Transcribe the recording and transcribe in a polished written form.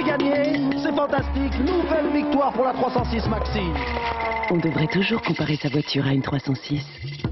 c'est gagné, c'est fantastique, nouvelle victoire pour la 306 Maxi. On devrait toujours comparer sa voiture à une 306.